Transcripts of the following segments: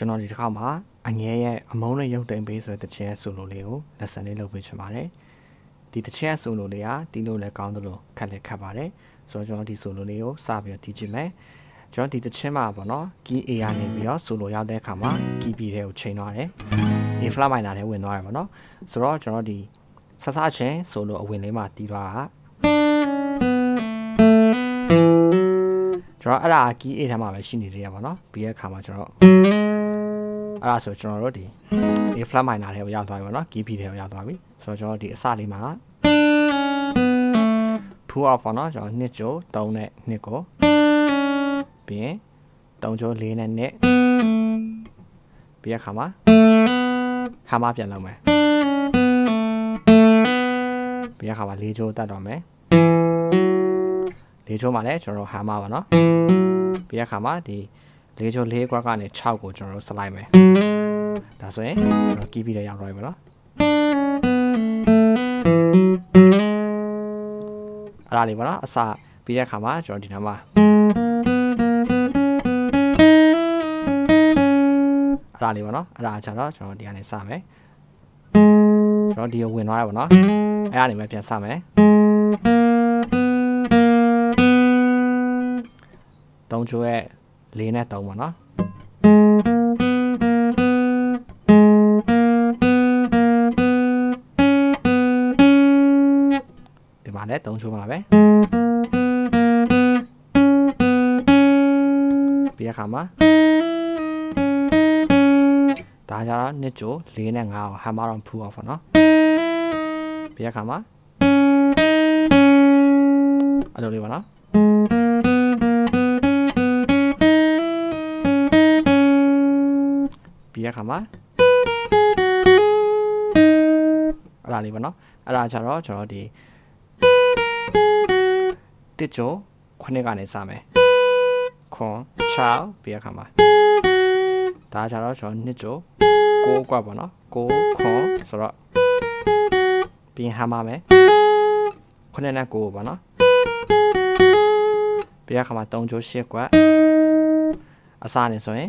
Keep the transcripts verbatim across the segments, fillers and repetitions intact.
ကျွန်တော်ဒီတစ်ခါမှာအငဲရဲ့အမုန်းနဲ့ရုပ်သိမ်းပေးဆိုတဲ့တခြင်းရဲ့ဆိုလိုလေးကိုလက်စံလေးလုပ်ပေးချင်ပါတယ်ဒီတခြင်းရဲ့ဆိုလိုလေးကတီးလို့လည်းကောင်းတယ်လို့ခက်လည်းခက်ပါတယ်ဆိုတော့ကျွန်တော်ဒီဆိုလိုလေးကိုစပြီးတော့တီးကြည့်မယ်ကျွန်တော်ဒီတခြင်းမှာပေါ့နော် key A ကနေပြီးတော့ဆိုလိုရောက်တဲ့အခါမှာ key B တွေကိုချိန်သွားတယ် A flat minor နဲ့ဝင်သွားတယ်ပေါ့နော်ဆိုတော့ကျွန်တော်ဒီဆဆချင်းဆိုလိုအဝင်လေးမှာတီးသွားတာကျွန်တော်အဲ့ဒါ key A ထဲမှာပဲရှိနေတယ်ရပါတော့ပြီးတဲ့အခါမှာကျွန်တော်အဲ့ဒါဆိုကျွန်တော်တို့ဒီ A flat minor ထဲကိုရောက်သွားပြီပေါ့နော် key B ထဲကိုရောက်သွားပြီဆိုတော့ကျွန်တော်ဒီအစလေးမှာ pull off ပေါ့နော်ကျွန်တော်နှစ်ကြိုသုံးနဲ့နှစ်ကိုပြီးရင်သုံးကြိုလေးနဲ့နှစ်ပြီးတဲ့အခါမှာဟာမပြန်လုပ်မယ်ပြီးတဲ့အခါမှာလေးကြိုတတ်တော့မယ်လေးချိုးမှာလည်းကျွန်တော်တို့ဟာမပါနော်ပြီးတဲ့အခါမှာဒီလေးချိုးလေးခွက်ကနေ၆ကိုကျွန်တော်တို့စလိုက်မယ်ဒါဆိုရင်ကျွန်တော်ကီးပြီးတော့ရောက်တော့ပြီပေါ့နော်အဲ့ဒါလေးပေါ့နော်အစပြီးတဲ့အခါမှာကျွန်တော်ဒီနားမှာအဲ့ဒါလေးပေါ့နော်အဲ့ဒါကျတော့ကျွန်တော်ဒီကနေစမယ်ကျွန်တော်ဒီကိုဝင်သွားရပါတော့အဲ့ဒါနေမှပြန်စမယ်သုံးချိုးရဲ့လေးနဲ့သုံးပါနော်ဒီမှာလည်းသုံးချိုးပါပဲပြီးတဲ့အခါမှာဒါကြတော့နှစ်ချိုးလေးနဲ့ငါးကိုဟာမတော့ဖူးအောင်ပေါ့နော်ပြီးတဲ့အခါမှာအဲ့လိုလေးပါနော်ပြီးရခါမှာအဲ့ဒါလေးပေါ့နော်အဲ့ဒါကြတော့ကျွန်တော်ဒီတစ်ချိုခုနှစ်ကနေစမယ်ခွန်ချောင်းပြီးရခါမှာဒါကြတော့ကျွန်တော်နှစ်ချိုကိုးกว่าပေါ့နော်ကိုးခွန်ဆိုတော့ပြီးဟာမမယ်ခုနှစ်နဲ့ကိုးပေါ့နော်ပြီးရခါမှာသုံးချိုရှစ်กว่าအစားနေဆိုရင်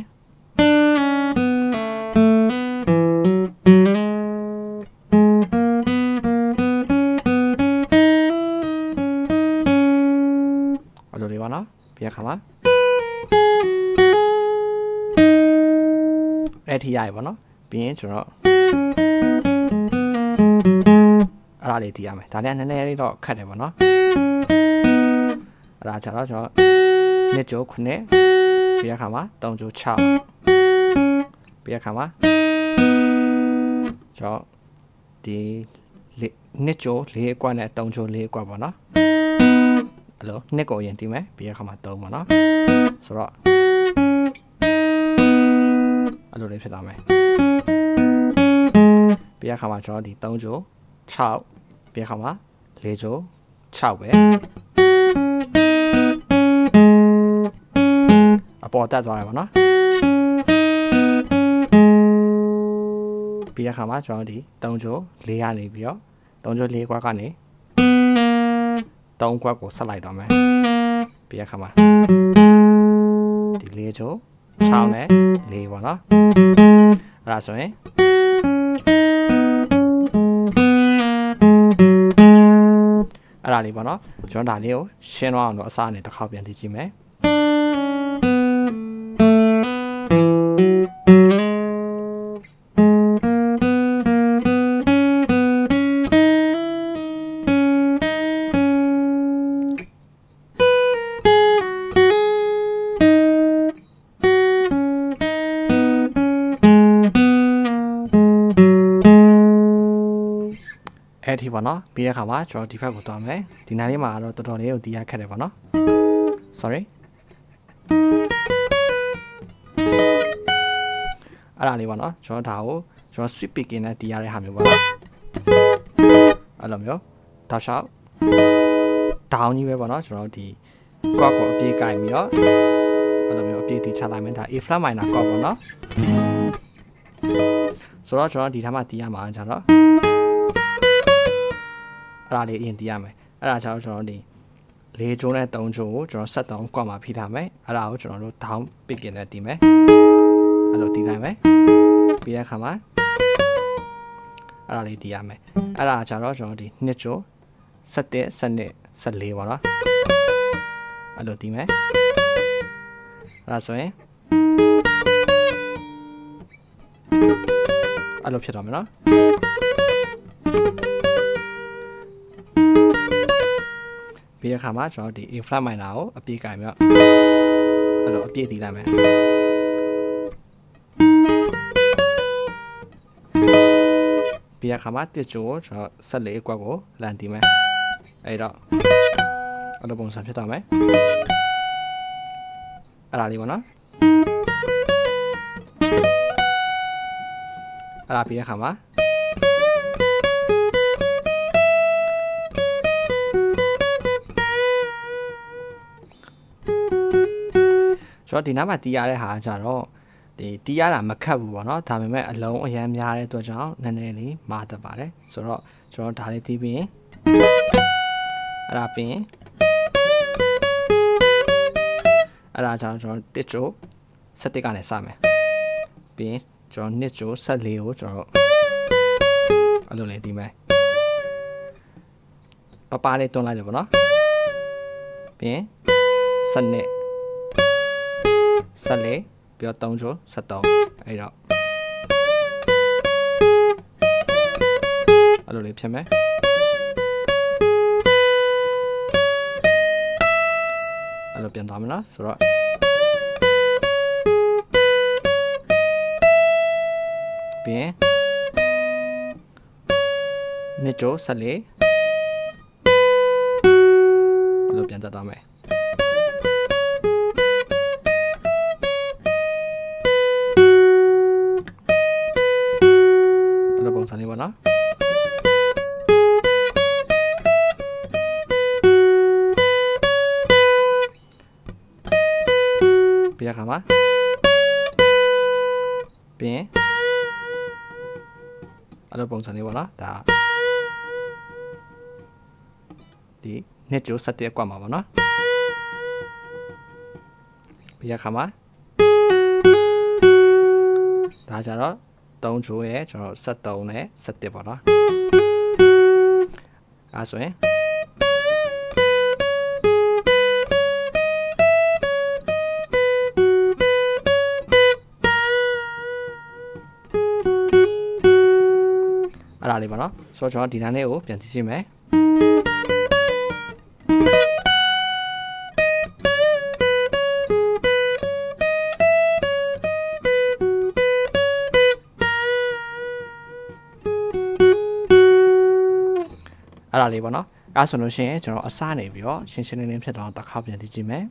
အဲ့လိုလေးပါနော်ပြီးရခါမှာအဲ့ထိရရပါနော်ပြီးရင်ကျွန်တော်အဲ့ဒါလေးတီးရမယ်ဒါလည်းနည်းနည်းလေးတော့ခက်တယ်ပေါ့နော်အဲ့ဒါကျတော့ကျွန်တော်နှစ်ကြိုခုနှစ်ပြီးရခါမှာသုံးကြို၆ပြီးရခါမှာကျွန်တော်ဒီနှစ်ကြိုလေးအကွက်နဲ့သုံးကြိုလေးအကွက်ပေါ့နော်အဲ့လိုနှစ်ကိုရင်တီးမယ်ပြီးရခါမှာသုံးပေါ့နော်ဆိုတော့အဲ့လိုလေးဖြစ်သွားမယ်ပြီးရခါမှာကျွန်တော်ဒီသုံးကြို၆ပြီးရခါမှာလေးကြို၆ပဲအပေါ်တက်သွားတယ်ပေါ့နော်ပြီးရခါမှာကျွန်တော်ဒီသုံးကြိုလေးရနေပြီးတော့သုံးကြိုလေးခွက်ကနေသုံးခွက်ကိုဆက်လိုက်တော့မယ်ပြီးရခါမှာဒီလေးကြို၆နဲ့လေးပေါ့နော်အဲ့ဒါဆိုရင်အဲ့ဒါလေးပေါ့နော်ကျွန်တော်ဒါလေးကိုရှင်းသွားအောင်တော့အစားနဲ့တစ်ခေါက်ပြန်သိကြည့်မယ်အဲ့ဒီပေါ့နော်ပြီးတဲ့အခါမှာကျွန်တော်ဒီဘက်ကိုသွားမယ်ဒီနားလေးမှာတော့တော်တော်လေးကိုတီးရခက်တယ်ပေါ့နော် sorry အဲ့ဒါလေးပေါ့နော်ကျွန်တော်ဒါကိုကျွန်တော် sweep picking နဲ့တီးရတဲ့ဟာမျိုးပေါ့နော်အဲ့လိုမျိုးတောက်လျှောက် down ကြီးပဲပေါ့နော်ကျွန်တော်ဒီကွက်ကိုအပြေးကင်ပြီးတော့အဲ့လိုမျိုးအပြေးတီးချလိုက်မယ်ဒါ A flat minor ကွက်ပေါ့နော်ဆိုတော့ကျွန်တော်ဒီထဲမှာတီးရမှာကျတော့အဲ့ဒါလေးအရင်တီးရမယ်အဲ့ဒါကြောင့်ကျွန်တော်ဒီလေးကျိုးနဲ့သုံးကျိုးကိုကျွန်တော်ဆက်သုံးကွက်မှာဖိထားမယ်အဲ့ဒါကိုကျွန်တော်တို့ down picking နဲ့တီးမယ်အဲ့လိုတီးလိုက်မယ်ပြီးတဲ့အခါမှာအဲ့ဒါလေးတီးရမယ်အဲ့ဒါကြတော့ကျွန်တော်ဒီနှစ်ချိုဆယ့်တစ် ဆယ့်နှစ် ဆယ့်လေးပေါ့နော်အဲ့လိုတီးမယ်အဲ့ဒါဆိုရင်အဲ့လိုဖြစ်တော့မယ်နော်ပြီးတဲ့အခါမှာကျွန်တော်ဒီ A flat minor ကိုအပြည့်ကင်ပြီးတော့အဲ့လိုအပြည့်တီးလိုက်မယ်ပြီးတဲ့အခါမှာတစ်ချိုကိုကျွန်တော်ဆယ့်လေးအကွက်ကိုလန်တီးမယ်အဲ့တော့အဲ့လိုပုံစံဖြစ်သွားမယ်အဲ့ဒါလေးပေါ့နော်အဲ့ဒါပြီးတဲ့အခါမှာကျွန်တော်ဒီနားမှာတီးရတဲ့ဟာကြတော့ဒီတီးရတာမခတ်ဘူးပေါ့နော်ဒါပေမဲ့အလုံးအရန်များတဲ့အတွက်ကြောင့်နည်းနည်းလေးမာတတ်ပါတယ်ဆိုတော့ကျွန်တော်ဒါလေးတီးပြီးရင်အဲ့ဒါပြီးရင်အဲ့ဒါကြောင့်ကျွန်တော်တစ်ချိုဆယ့်တစ်ကနေစမယ်ပြီးရင်ကျွန်တော်နှစ်ချိုဆယ့်လေးကိုကျွန်တော်အဲ့လိုလေးတီးမယ်ပပလေးတွန်းလိုက်တယ်ပေါ့နော်ပြီးရင်ဆယ့်နှစ်ဆယ့်လေးပြီးတော့သုံးချိုဆယ့်သုံးအဲ့တော့အဲ့လိုလေးဖြစ်မယ်အဲ့လိုပြန်သွားမယ်နော်ဆိုတော့ပြီးရင်နှစ်ချိုဆယ့်လေးအဲ့လိုပြန်တက်သွားမယ်အဲ့လိုပုံစံလေးပေါ့နော်ပြီးတဲ့အခါမှာပြီးရင်အဲ့လိုပုံစံလေးပေါ့နော်ဒါဒီနှစ်ချိုဆယ့်တစ်အကွက်မှာပေါ့နော်ပြီးတဲ့အခါမှာဒါကြတော့သုံးချိုရဲ့ကျွန်တော်ဆယ့်သုံးနဲ့ဆယ့်တစ်ပေါ့နော်အဲဆိုရင်အဲ့ဒါလေးပါနော်ဆိုတော့ကျွန်တော်ဒီတိုင်းလေးကိုပြန်ကြည့်ကြည့်မယ်အဲ့ဒါလေးပေါ့နော်အဲ့ဆိုလို့ရှိရင်ကျွန်တော်အစနေပြီးတော့ရှင်းရှင်းလင်းလင်းဖြစ်တော့တစ်ခါပြန်ကြည့်ကြည့်မယ်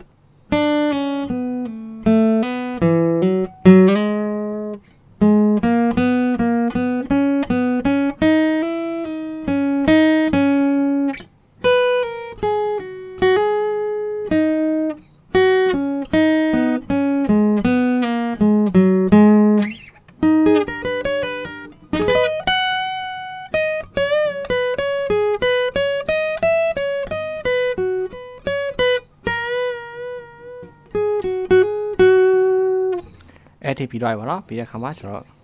အဲ့ဒီပြီးတော့ပါနော်ပြီးတဲ့ခါမှာကျွန်တော်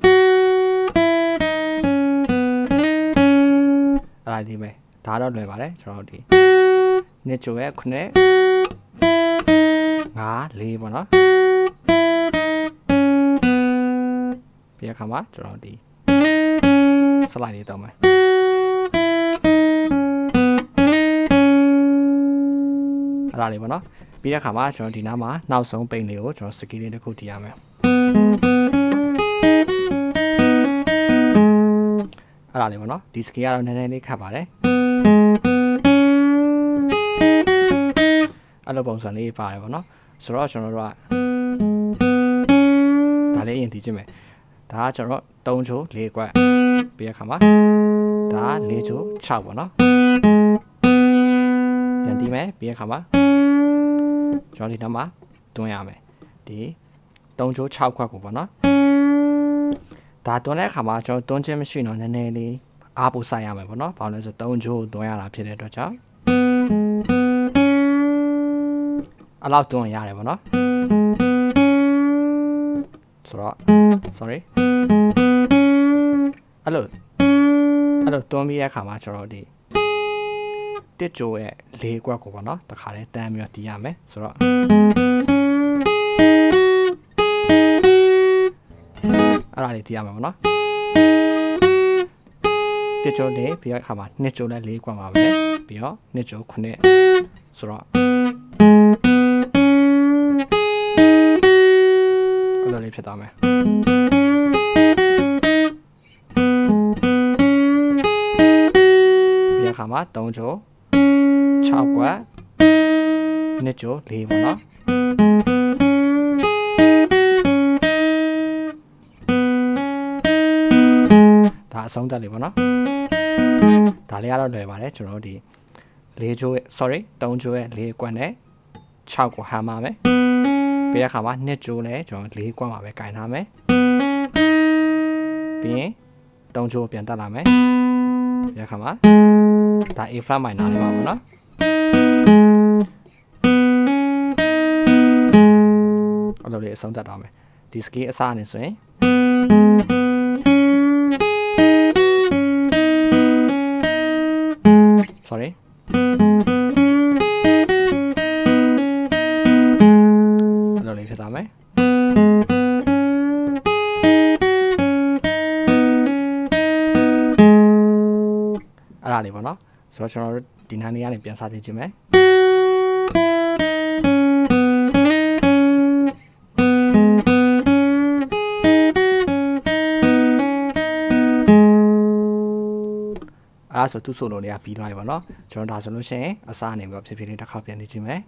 အဲ့ဒီပဲဒါတော့လွယ်ပါတယ်ကျွန်တော်ဒီနှစ်ချိုရဲ့ခုနှစ်ငါးလေးပေါ့နော်ပြီးတဲ့ခါမှာကျွန်တော်ဒီစလိုက်လေးတော့မယ်အဲ့ဒါလေးပေါ့နော်ပြီးတဲ့ခါမှာကျွန်တော်ဒီနားမှာနောက်ဆုံးပိန်လေးကိုကျွန်တော်စကီးလေးတစ်ခုတီးရမယ်အဲ့ဒါလေးပေါ့နော်ဒီစကီးကတော့နည်းနည်းလေးခတ်ပါတယ်အဲ့လိုပုံစံလေးပါတယ်ပေါ့နော်ဆိုတော့ကျွန်တော်တို့ကဒါလေးရင်တီးကြည့်မယ်ဒါကကျွန်တော်သုံးချိုလေးကွက်ပြီးတဲ့ခါမှာဒါလေးချိုခြောက်ပေါ့နော်ပြန်တီးမယ်ပြီးတဲ့ခါမှာကျွန်တော်ဒီနောက်မှာတွန်းရမယ်ဒီသုံးချိုခြောက်ခွက်ကိုပေါ့နော်ဒါတွန်းတဲ့အခါမှာကျွန်တော်တွန်းခြင်းမရှိတော့နည်းနည်းလေးအားပို့ဆိုင်ရမယ်ပေါ့နော်ဘာလို့လဲဆိုသုံးချိုတွန်းရတာဖြစ်တဲ့အတွက်ကြောင့်အဲ့လောက်တွန်းရတယ်ပေါ့နော်ဆိုတော့ sorry အဲ့လိုအဲ့လိုတွန်းပြီးရခါမှာကျွန်တော်ဒီတစ်ကြိုရဲ့လေးကွက်ကိုပေါ့နော်တခါတည်းတန်းပြီးတော့တီးရမယ်ဆိုတော့အဲ့ဒါလေးတီးရမှာပေါ့နော်တစ်ကြိုလေးပြီးတော့ခါမှာနှစ်ကြိုနဲ့လေးကွက်မှာပဲပြီးတော့နှစ်ကြိုခုနှစ်ဆိုတော့အဲ့လိုလေးဖြစ်သွားမယ်ပြီးတော့ခါမှာသုံးကြို၆ကွက်နှစ်ကြိုလေးပေါ့နော်ဒါအဆုံးသက်လေးပေါ့နော်ဒါလေးကတော့လွယ်ပါတယ်ကျွန်တော်တို့ဒီလေးကြို sorry သုံးကြိုရဲ့လေးကွက်နဲ့၆ကိုဟမ်းပါမယ်ပြီးတဲ့အခါမှာနှစ်ကြိုလဲကျွန်တော်လေးကွက်မှာပဲကင်ထားမယ်ပြီးရင်သုံးကြိုပြန်တက်လာမယ်ပြီးတဲ့အခါမှာဒါ A flat minor လေးပါပေါ့နော်အဲ့လိုလေးအဆုံးသက်တော့မယ်ဒီ scale အစနဲ့ဆိုရင်sorry အဲ့လိုလေးဖြစ်သွားမယ်အဲ့ဒါလေးပေါ့နော်ဆိုတော့ကျွန်တော်တို့ဒီနားလေးကနေပြန်စကြည့်မယ်အဲ့ဒါဆိုသူ့ဆိုလိုလေးကပြီးသွားပြီပေါ့နော်ကျွန်တော်ဒါဆိုလို့ရှိရင်အစားနေပြီးတော့ဖြည်းဖြည်းလေးတစ်ခါပြန်ကြည့်မယ်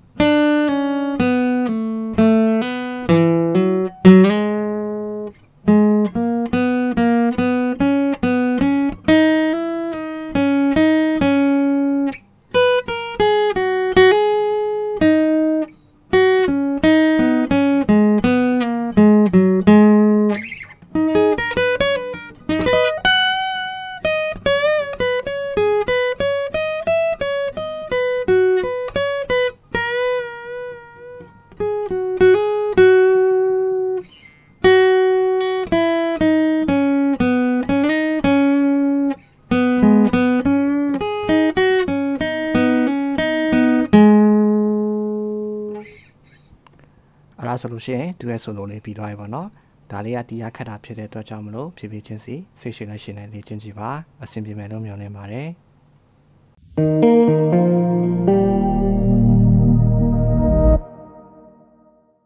အဲ့ဒါဆိုလို့ရှိရင်သူရဲ့ဆိုလိုလေးပြီးသွားပြီပေါ့နော်ဒါလေးကတီးရခက်တာဖြစ်တဲ့အတွက်ကြောင့်မလို့ဖြည်းဖြည်းချင်းစီစိတ်ရှိလက်ရှိနဲ့လေ့ကျင့်ကြည့်ပါအဆင်ပြေမယ်လို့မျှော်လင့်ပါတယ်